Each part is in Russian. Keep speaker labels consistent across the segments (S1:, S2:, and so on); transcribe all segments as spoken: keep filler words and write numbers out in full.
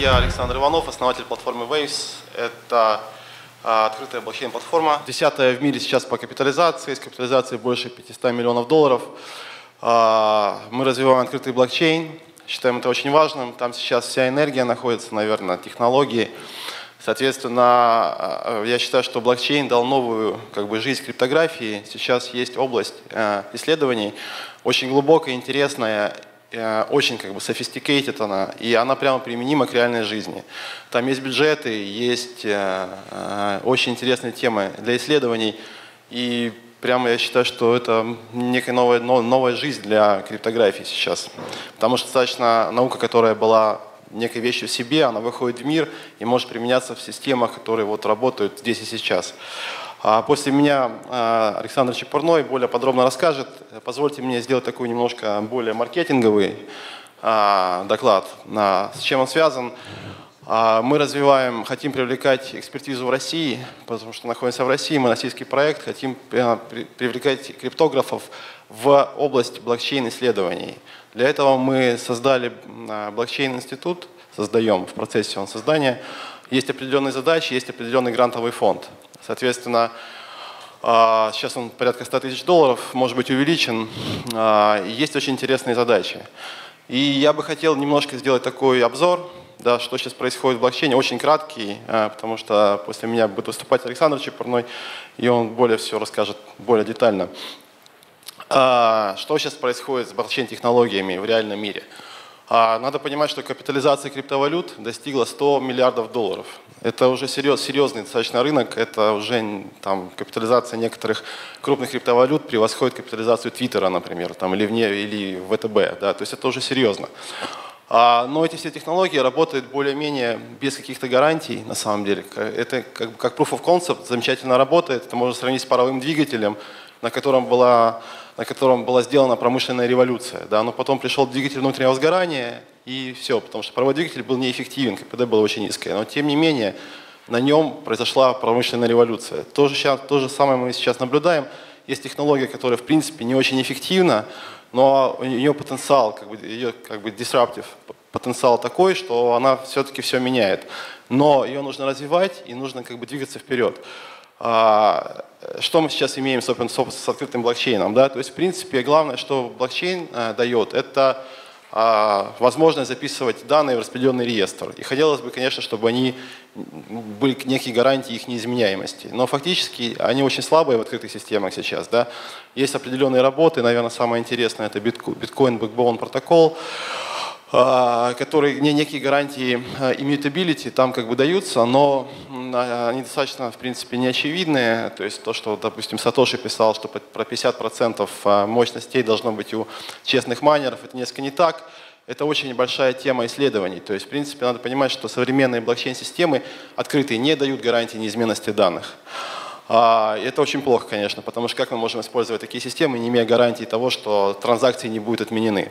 S1: я Александр Иванов, основатель платформы Waves. Это а, открытая блокчейн-платформа. Десятая в мире сейчас по капитализации, с капитализацией больше пятисот миллионов долларов. А, мы развиваем открытый блокчейн, считаем это очень важным. Там сейчас вся энергия находится, наверное, технологии. Соответственно, я считаю, что блокчейн дал новую как бы, жизнь криптографии. Сейчас есть область э, исследований, очень глубокая, интересная, э, очень как бы sophisticated она, и она прямо применима к реальной жизни. Там есть бюджеты, есть э, э, очень интересные темы для исследований, и прямо я считаю, что это некая новая, новая жизнь для криптографии сейчас. Потому что достаточно наука, которая была некой вещью в себе, она выходит в мир и может применяться в системах, которые вот работают здесь и сейчас. А после меня Александр Чепурной более подробно расскажет. Позвольте мне сделать такой немножко более маркетинговый доклад. С чем он связан? Мы развиваем, хотим привлекать экспертизу в России, потому что находимся в России, мы российский проект, хотим привлекать криптографов в область блокчейн-исследований. Для этого мы создали блокчейн-институт, создаем в процессе он создания. Есть определенные задачи, есть определенный грантовый фонд. Соответственно, сейчас он порядка ста тысяч долларов, может быть увеличен. Есть очень интересные задачи. И я бы хотел немножко сделать такой обзор, да, что сейчас происходит в блокчейне, очень краткий, потому что после меня будет выступать Александр Чепурной, и он более все расскажет более детально. Что сейчас происходит с блокчейн-технологиями в реальном мире? Надо понимать, что капитализация криптовалют достигла ста миллиардов долларов. Это уже серьез, серьезный достаточно рынок, это уже там, капитализация некоторых крупных криптовалют превосходит капитализацию Твиттера, например, там, или, вне, или ВТБ. Да, то есть это уже серьезно. Но эти все технологии работают более-менее без каких-то гарантий, на самом деле. Это как, как proof of concept замечательно работает, это можно сравнить с паровым двигателем, на котором была, на котором была сделана промышленная революция. Да? Но потом пришел двигатель внутреннего сгорания, и все, потому что паровой двигатель был неэффективен, КПД было очень низкое. Но тем не менее, на нем произошла промышленная революция. То же, сейчас, то же самое мы сейчас наблюдаем. Есть технология, которая в принципе не очень эффективна, но у нее потенциал, как бы, ее как бы disruptive потенциал такой, что она все-таки все меняет. Но ее нужно развивать и нужно как бы двигаться вперед. Что мы сейчас имеем с, open, с открытым блокчейном? Да? То есть, в принципе, главное, что блокчейн дает, это возможность записывать данные в распределенный реестр. И хотелось бы, конечно, чтобы они были некие гарантии их неизменяемости. Но фактически они очень слабые в открытых системах сейчас. Да? Есть определенные работы, наверное, самое интересное, это Bitcoin Backbone протокол, которые некие гарантии immutability там как бы даются, но они достаточно, в принципе, неочевидные. То есть то, что, допустим, Сатоши писал, что про пятьдесят процентов мощностей должно быть у честных майнеров, это несколько не так. Это очень большая тема исследований. То есть, в принципе, надо понимать, что современные блокчейн-системы открытые не дают гарантии неизменности данных. Это очень плохо, конечно, потому что как мы можем использовать такие системы, не имея гарантии того, что транзакции не будут отменены.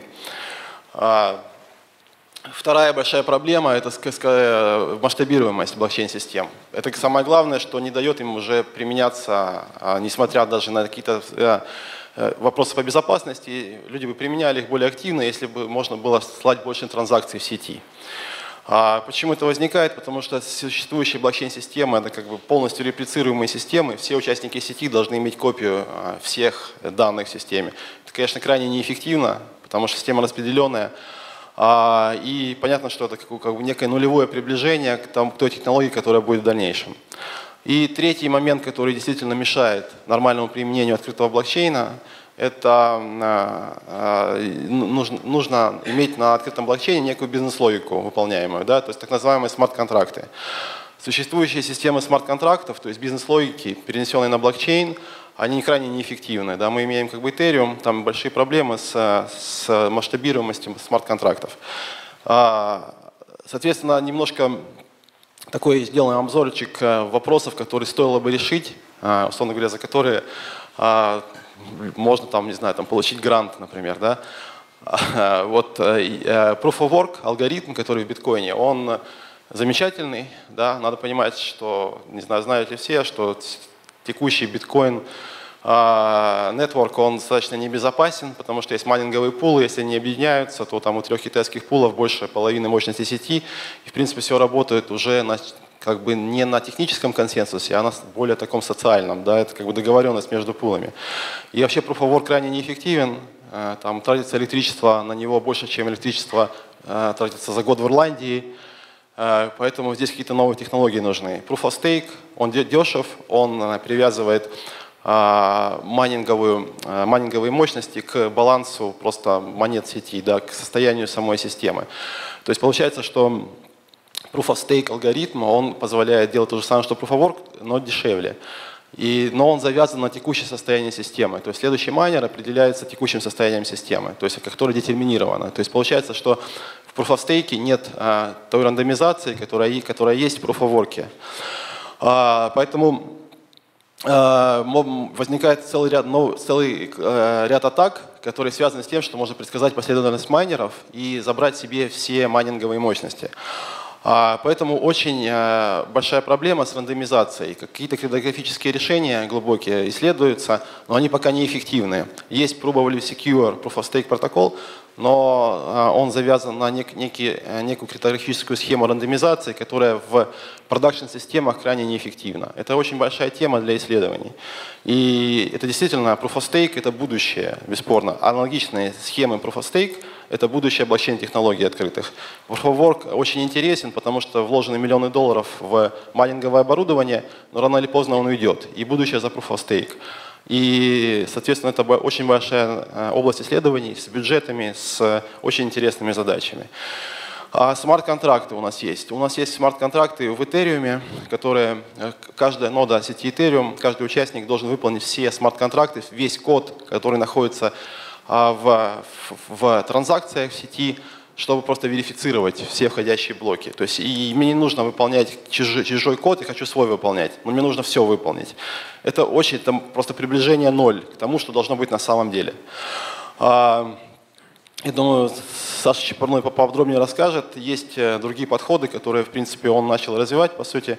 S1: Вторая большая проблема – это масштабируемость блокчейн-систем. Это самое главное, что не дает им уже применяться, несмотря даже на какие-то вопросы по безопасности. Люди бы применяли их более активно, если бы можно было слать больше транзакций в сети. А почему это возникает? Потому что существующие блокчейн-системы – это как бы полностью реплицируемые системы. Все участники сети должны иметь копию всех данных в системе. Это, конечно, крайне неэффективно, потому что система распределенная. И понятно, что это как бы некое нулевое приближение к, тому, к той технологии, которая будет в дальнейшем. И третий момент, который действительно мешает нормальному применению открытого блокчейна, это нужно, нужно иметь на открытом блокчейне некую бизнес-логику выполняемую, да, то есть так называемые смарт-контракты. Существующие системы смарт-контрактов, то есть бизнес-логики, перенесенные на блокчейн, они крайне неэффективны. Да? Мы имеем как бы Ethereum, там большие проблемы с, с масштабируемостью смарт-контрактов. Соответственно, немножко такой сделаем обзорчик вопросов, которые стоило бы решить, условно говоря, за которые можно там, не знаю, там, получить грант, например. Да? Вот Proof of Work, алгоритм, который в биткоине, он замечательный. Да? Надо понимать, что, не знаю, знают ли все, что текущий биткоин Network, он достаточно небезопасен, потому что есть майнинговые пулы, если они объединяются, то там у трех китайских пулов больше половины мощности сети, и в принципе все работает уже на, как бы не на техническом консенсусе, а на более таком социальном, да, это как бы договоренность между пулами. И вообще Proof of Work крайне неэффективен, там тратится электричество на него больше, чем электричество тратится за год в Ирландии, поэтому здесь какие-то новые технологии нужны. Proof of Stake, он дешев, он привязывает майнинговую, майнинговые мощности к балансу просто монет сети, да, к состоянию самой системы. То есть получается, что Proof of Stake алгоритм, он позволяет делать то же самое, что Proof of Work, но дешевле. И, но он завязан на текущее состояние системы. То есть следующий майнер определяется текущим состоянием системы, то есть которое детерминировано. То есть получается, что в Proof of Stake нет а, той рандомизации, которая, которая есть в Proof of Work. А, поэтому возникает целый ряд, ну, целый э, ряд атак, которые связаны с тем, что можно предсказать последовательность майнеров и забрать себе все майнинговые мощности. А, поэтому очень э, большая проблема с рандомизацией. Какие-то криптографические решения глубокие исследуются, но они пока неэффективны. Есть Provably Secure Proof of Stake протокол, но э, он завязан на нек, некий, некую криптографическую схему рандомизации, которая в продакшн-системах крайне неэффективна. Это очень большая тема для исследований. И это действительно Proof of Stake – это будущее, бесспорно. Аналогичные схемы Proof of Stake – это будущее блокчейн технологий открытых. Proof of Work очень интересен, потому что вложены миллионы долларов в майнинговое оборудование, но рано или поздно он уйдет. И будущее за Proof of Stake. И, соответственно, это очень большая область исследований с бюджетами, с очень интересными задачами. А смарт-контракты у нас есть. У нас есть смарт-контракты в Ethereum, которые каждая нода сети Ethereum, каждый участник должен выполнить все смарт-контракты, весь код, который находится в, в, в транзакциях в сети, чтобы просто верифицировать все входящие блоки. То есть и мне не нужно выполнять чужой, чужой код, я хочу свой выполнять, но мне нужно все выполнить. Это очень, это просто приближение ноль к тому, что должно быть на самом деле. Я думаю, Саша Чепурной поподробнее расскажет. Есть другие подходы, которые, в принципе, он начал развивать, по сути.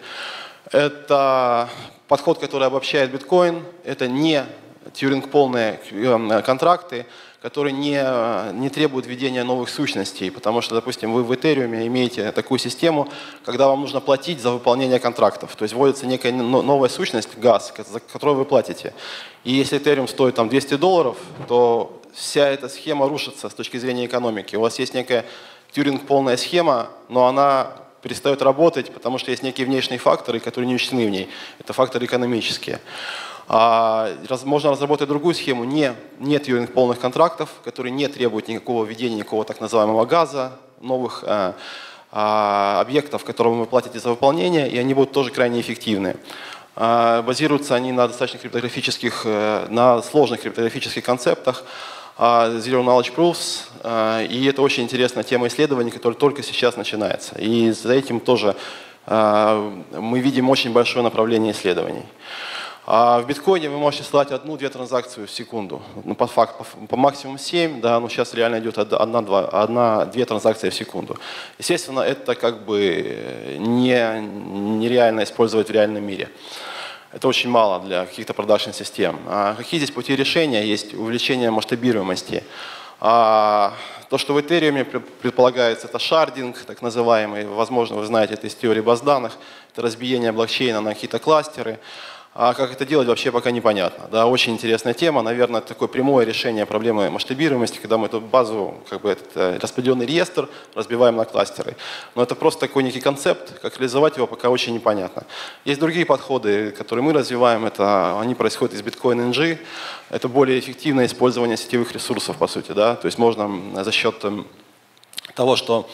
S1: Это подход, который обобщает биткоин. Это не тьюринг-полные контракты, которые не, не требуют введения новых сущностей. Потому что, допустим, вы в Ethereum имеете такую систему, когда вам нужно платить за выполнение контрактов. То есть вводится некая новая сущность, газ, за которую вы платите. И если Ethereum стоит там двести долларов, то вся эта схема рушится с точки зрения экономики. У вас есть некая тьюринг-полная схема, но она перестает работать, потому что есть некие внешние факторы, которые не учтены в ней. Это факторы экономические. А, можно разработать другую схему, не, не тьюринг-полных контрактов, которые не требуют никакого введения никакого так называемого газа, новых а, а, объектов, которым вы платите за выполнение, и они будут тоже крайне эффективны. Базируются они на достаточно криптографических, на сложных криптографических концептах, Zero Knowledge Proofs, и это очень интересная тема исследований, которая только сейчас начинается. И за этим тоже мы видим очень большое направление исследований. В биткоине вы можете слать одну-две транзакции в секунду, ну, по факту, по, по максимуму семь, да, но сейчас реально идет одна-две транзакции в секунду. Естественно, это как бы не, нереально использовать в реальном мире. Это очень мало для каких-то продакшн-систем. А какие здесь пути решения? Есть увеличение масштабируемости. А то, что в Ethereum предполагается, это шардинг, так называемый. Возможно, вы знаете это из теории баз данных. Это разбиение блокчейна на какие-то кластеры. А как это делать, вообще пока непонятно. Да, очень интересная тема. Наверное, такое прямое решение проблемы масштабируемости, когда мы эту базу, как бы этот распределенный реестр разбиваем на кластеры. Но это просто такой некий концепт, как реализовать его, пока очень непонятно. Есть другие подходы, которые мы развиваем. Это, они происходят из Bitcoin эн джи. Это более эффективное использование сетевых ресурсов, по сути. Да? То есть можно за счет того, что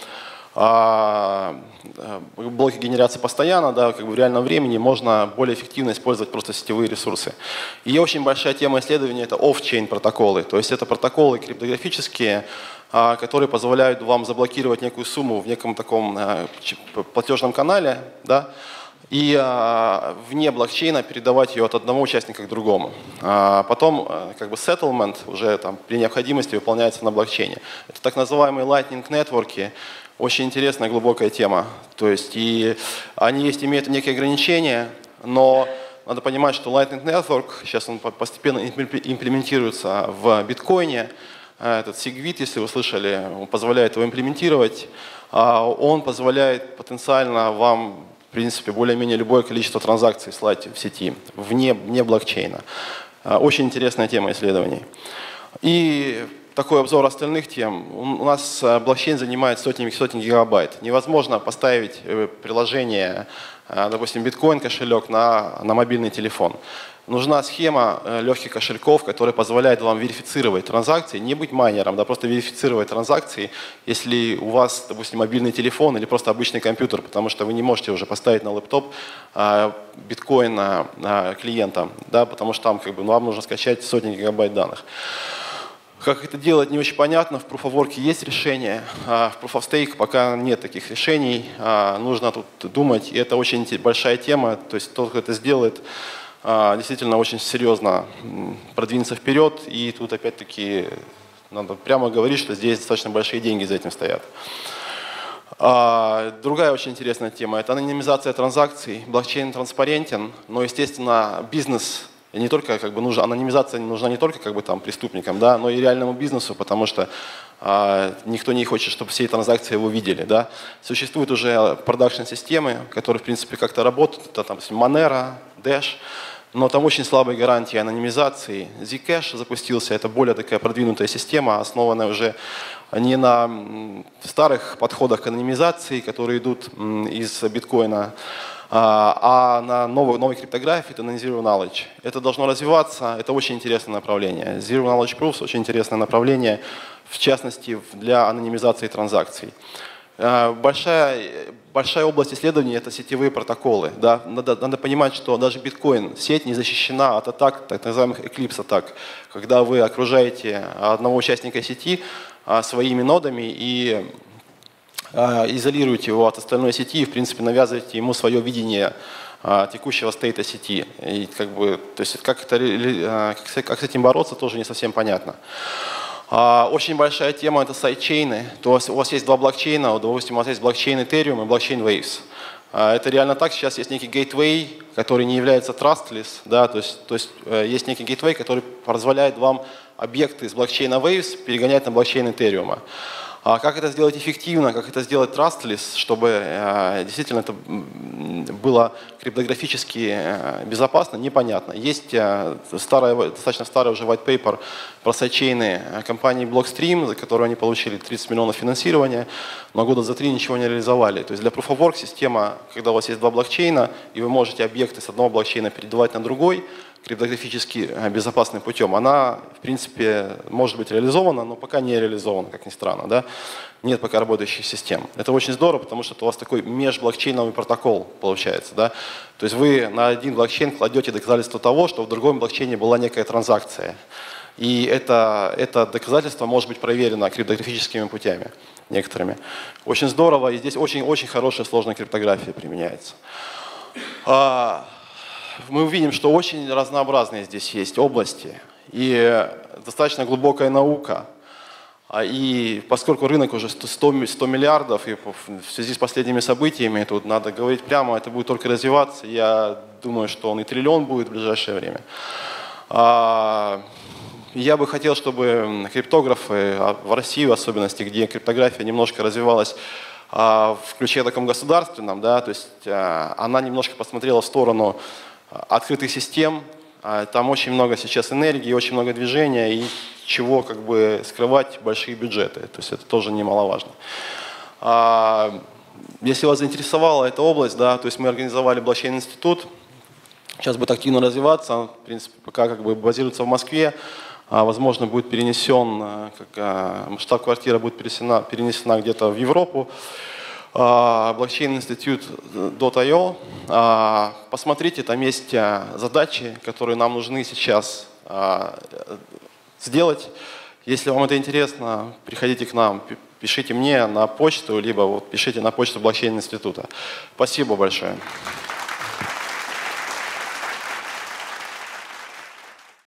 S1: А, блоки генерации постоянно, да, как бы в реальном времени можно более эффективно использовать просто сетевые ресурсы. И очень большая тема исследования – это off-chain протоколы. То есть это протоколы криптографические, а, которые позволяют вам заблокировать некую сумму в неком таком а, платежном канале, да, и а, вне блокчейна передавать ее от одного участника к другому. А потом а, как бы settlement уже там, при необходимости выполняется на блокчейне. Это так называемые lightning network. Очень интересная, глубокая тема. То есть и они есть, имеют некие ограничения, но надо понимать, что Lightning Network, сейчас он постепенно имплементируется в биткоине. Этот Segwit, если вы слышали, он позволяет его имплементировать. Он позволяет потенциально вам, в принципе, более-менее любое количество транзакций слать в сети, вне, вне блокчейна. Очень интересная тема исследований. И такой обзор остальных тем. У нас блокчейн занимает сотни, сотни гигабайт. Невозможно поставить приложение, допустим, биткоин-кошелек на, на мобильный телефон. Нужна схема легких кошельков, которая позволяет вам верифицировать транзакции, не быть майнером, да, просто верифицировать транзакции, если у вас, допустим, мобильный телефон или просто обычный компьютер, потому что вы не можете уже поставить на лэптоп а, биткоин а, а, клиента, да, потому что там как бы, ну, вам нужно скачать сотни гигабайт данных. Как это делать, не очень понятно. В Proof of Work есть решение, а в Proof of Stake пока нет таких решений. А, нужно тут думать, и это очень большая тема, то есть тот, кто это сделает, действительно очень серьезно продвинется вперед, и тут опять-таки надо прямо говорить, что здесь достаточно большие деньги за этим стоят. Другая очень интересная тема – это анонимизация транзакций. Блокчейн транспарентен, но, естественно, бизнес не только как бы нужна, анонимизация нужна не только как бы там преступникам, да, но и реальному бизнесу, потому что а, никто не хочет, чтобы все транзакции его видели, да. Существуют уже продакшн-системы, которые в принципе как-то работают, это там Monero, Dash, но там очень слабые гарантии анонимизации. Zcash запустился, это более такая продвинутая система, основанная уже не на старых подходах к анонимизации, которые идут из биткоина, а на новой, новой криптографии, это на Zero Knowledge. Это должно развиваться, это очень интересное направление. Zero Knowledge Proofs очень интересное направление, в частности, для анонимизации транзакций. Большая, большая область исследований – это сетевые протоколы. Да? Надо, надо понимать, что даже биткоин, сеть не защищена от атак, так называемых Eclipse-атак, когда вы окружаете одного участника сети своими нодами и изолируете его от остальной сети и, в принципе, навязываете ему свое видение текущего стейта сети. И как бы, то есть как, это, как с этим бороться, тоже не совсем понятно. Очень большая тема – это сайдчейны. То есть у вас есть два блокчейна, допустим, у вас есть блокчейн Ethereum и блокчейн Waves. Это реально так, сейчас есть некий гейтвей, который не является trustless, да, то есть, то есть есть некий гейтвей, который позволяет вам объекты с блокчейна Waves перегонять на блокчейн Ethereum. А как это сделать эффективно, как это сделать trustless, чтобы э, действительно это было криптографически э, безопасно, непонятно. Есть э, старая, достаточно старый уже white paper про сайдчейны компании Blockstream, за которую они получили тридцать миллионов финансирования, но года за три ничего не реализовали. То есть для Proof of Work система, когда у вас есть два блокчейна, и вы можете объекты с одного блокчейна передавать на другой, криптографически безопасным путем, она, в принципе, может быть реализована, но пока не реализована, как ни странно. Да? Нет пока работающих систем. Это очень здорово, потому что у вас такой межблокчейновый протокол получается. Да? То есть вы на один блокчейн кладете доказательство того, что в другом блокчейне была некая транзакция. И это, это доказательство может быть проверено криптографическими путями некоторыми. Очень здорово, и здесь очень-очень хорошая сложная криптография применяется. Мы увидим, что очень разнообразные здесь есть области и достаточно глубокая наука. И поскольку рынок уже сто миллиардов, и в связи с последними событиями, тут надо говорить прямо, это будет только развиваться. Я думаю, что он и триллион будет в ближайшее время. Я бы хотел, чтобы криптографы, в России в особенности, где криптография немножко развивалась в ключе таком государственном, да, то есть она немножко посмотрела в сторону открытых систем, там очень много сейчас энергии, очень много движения, и чего как бы скрывать большие бюджеты, то есть это тоже немаловажно. Если вас заинтересовала эта область, да, то есть мы организовали блокчейн-институт, сейчас будет активно развиваться, он, в принципе, пока как бы базируется в Москве, возможно, будет перенесен, как штаб-квартира будет перенесена, перенесена где-то в Европу. блокчейн-институт точка ай о. Посмотрите, там есть задачи, которые нам нужны сейчас сделать. Если вам это интересно, приходите к нам, пишите мне на почту, либо вот пишите на почту блокчейн-института. Спасибо большое.